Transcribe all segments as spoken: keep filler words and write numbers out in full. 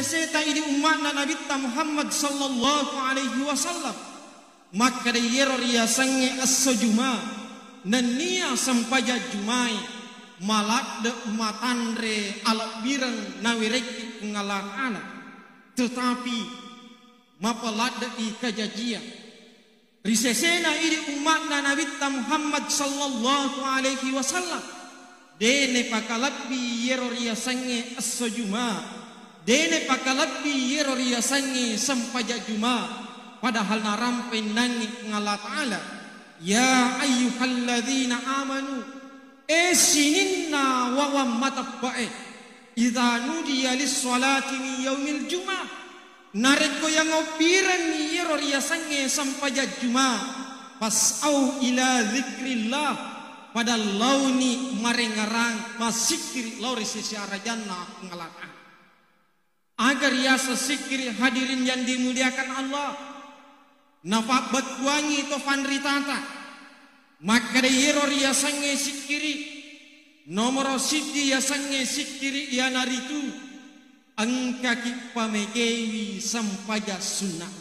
riseseta ini umat Nabi Muhammad sallallahu alaihi wasallam. Maka dia ria sange as-sujuma nania sampaja jumai malak de matandre alak birang nawireki ngalar anak. Tetapi mapalat de ikajajia risesena ini umat Nabi Muhammad sallallahu alaihi wasallam. Dene pakalabbi yero ria sange as-sujuma dene pakalabbi yero ria sange sampaja juma padahal narampe nangi ngala ta'ala ya ayyuhalladzina amanu esininna wa wa matabba'e idza nudiya lis-salati min yaumil jum'ah nareko yang opiran yero ria sange sampaja juma pasau ila dzikrillah pada launi marengarang masikiri lauri sisiara jannah pengalatan agar ya sesikiri hadirin yang dimuliakan Allah nafak batwangi to fanritata maka deyero ya sange sikiri nomor sidi ya sange sikiri ya naritu angka kipamegewi sampaja sunnah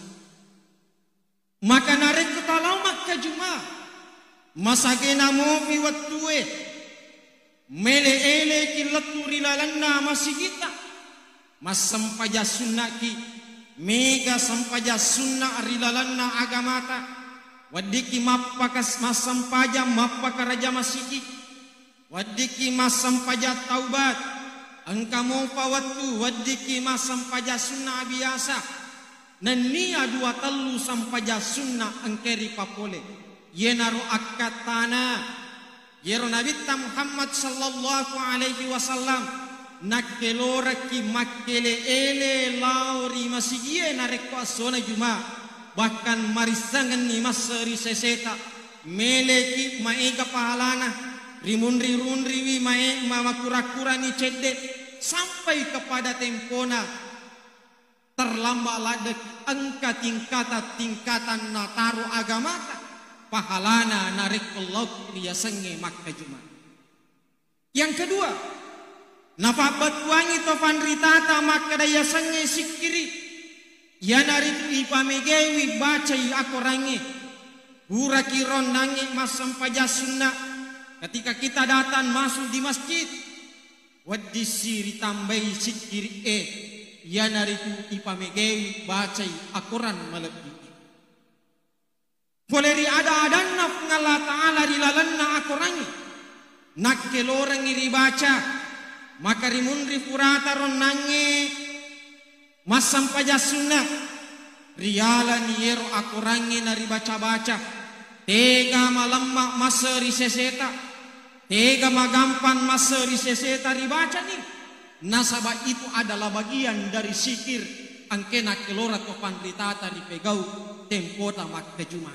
maka narek ketalau maka jumah masake namo fi wattue mele ele kilatu rilalanna masigita mas sampaja sunnaki mega sampaja sunna rilalanna agamata wadiki mappakas mas sampaja mappaka raja masiki wadiki mas sampaja taubat angkamo pawattu wadiki mas sampaja sunna biasa nannia dua tallu sampaja sunna angkeri papole yenaru akatana yero Nabi Muhammad sallallahu alaihi wasallam nakkelora ki makkele ele lauri masigie nareko asona juma bahkan marisangan ni masari seseta meleki maega pahalana rimun rirun riwi mae mama kura-kura ni cedek sampai kepada tempona terlambat ladek angka tingkatan tingkatan nataru agamata pahalana narik Allah dia senge makka juma. Yang kedua, nafabat wangi tofan ritata makka daya senge sikiri. Ya narik ipamegewi bacai akorangi. Hura kiron nangi masam paja sunnah. Ketika kita datang masuk di masjid, wadisi ditambahi sikiri e. Ya narik ipamegewi bacai akoran melebihi. Poleri ada adanna ngala ta'ala rilalanna akorangi nakke lorang iri baca maka rimun rifurata ronange masam paja sunnah riala niero akorangi nari baca-baca tega malamma maseri seseta tega magampan maseri seseta ribaca nih nasabah itu adalah bagian dari sikir angke nakke lora topan ritata ripegau tempota makka jumat.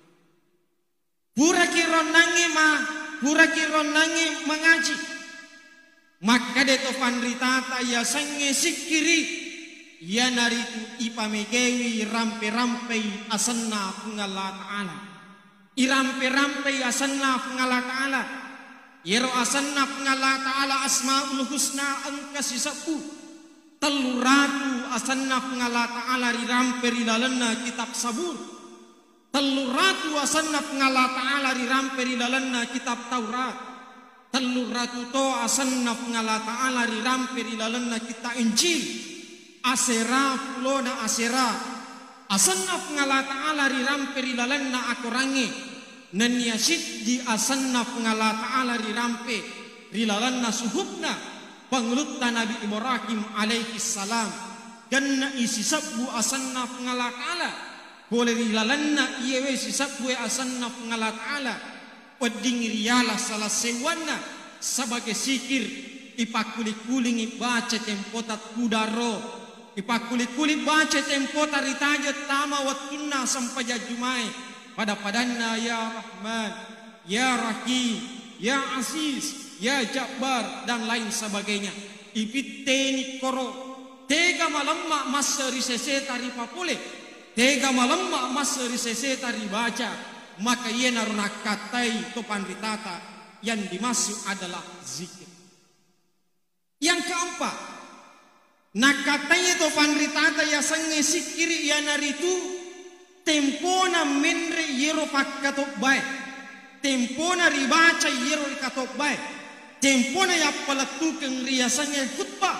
Pura kiron nangi ma, pura kiron nangi mengaji. Maka deto panritata ya sange sikiri, ya naritu ipamegewi rampe-rampe asanna pungala ta'ala. Irampe-rampe asanna pungala ta'ala. Yero asanna pungala ta'ala asma'ul husna angka sisapu. Teluratu asanna pungala ta'ala rirampe rilalanna kitab sabur. Teluratu asanna pengala ta'ala rirampe rilalanna kitab Taurat. Teluratu to asanna pengala ta'ala rirampe rilalanna kitab Injil. Asera fulona asera. Asanna pengala ta'ala rirampe rilalanna akorangi. Nanyasid di asanna pengala ta'ala rirampe rilalanna suhubna. Panglutta Nabi Ibrahim alaihi salam. Ganna isi sabbu asanna pengala ta'ala. Boleh rilalanna iyewe sisabwe asanna pengala ta'ala wading riala salah sewana sebagai sikir ipakulit-kuling baca tempotat kudaro ipakulit-kulit baca tempotat ritaja tama watunna sampai jumai pada padanna ya Rahman ya Rahim ya Aziz ya Jabbar dan lain sebagainya ipiteni koro tega malamma masari seseta ripapole tega malamma masari seseta ribaca maka ia narunakatai topan ritata yang dimaksud adalah zikir. Yang keempat Nakatanya to panritata ya sange sikiri ya naritu tempona menre yero pakkatok bae. Tempona ribaca yero katok bae. Tempona ya palatukeng ria sange khutbah.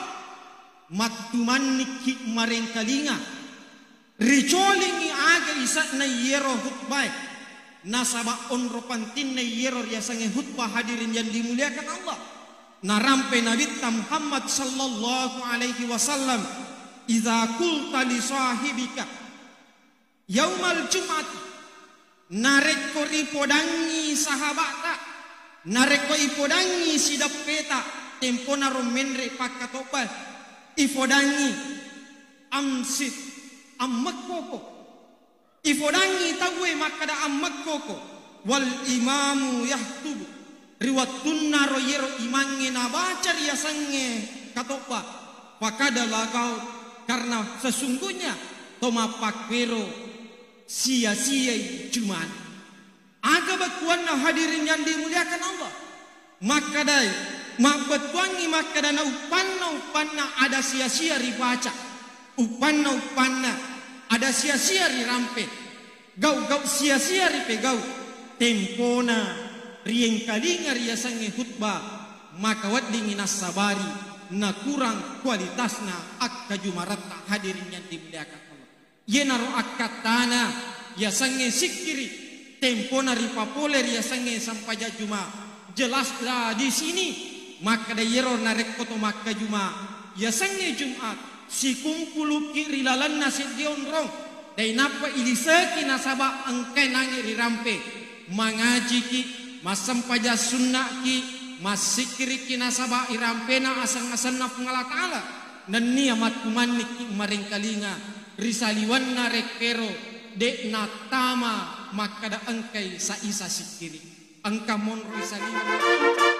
Matumaniki marengkalinga. Ricolingi aga isat na yero khutbah. Nasaba onro pantin na yero ria sange khutbah hadirin yang dimuliakan Allah. Narampe Nabi Muhammad sallallahu alaihi wasallam, "Idza qulta li sahibika yaumal jum'ati nareko ipodangi sahabata nareko ipodangi sidapeta tempona romenre pakatoba ipodangi amsit ammakoko ipodangi tawe makada ammakoko wal imamu yahtubu riwatunna royero imange nabaca riasange katopa pakada lagau karena sesungguhnya toma pakwero sia-sia Jumat. Aga batuanna hadirin yang dimuliakan Allah. Maka dai mak batuangi maka dana upanna upanna ada sia-sia ribaca. Upanna upanna ada sia-sia rirampe. Gau-gau sia-sia ripegau. Tempona rieng kalinga riasange khutbah maka wadingi nasabari na kurang kualitasna akka jumaratta hadirin yang dimuliakan Allah. Yenaro akatana ya sange sikiri tempona ripapole ya sange sampaja juma jelas lah di sini maka da yero narek koto maka juma ya sange Jumat si kumpulu kiri lalan nasi dion rong dai napa ilisaki nasaba angkai nangi rirampe mangaji ki masampaja sunnah ki masikiri ki nasaba irampena asang-asang na pengala ta'ala dan niamat kumanik ki maringkalinga risaliwan na rekero de natama makada angkai sa isa sikiri angka mon risaliwan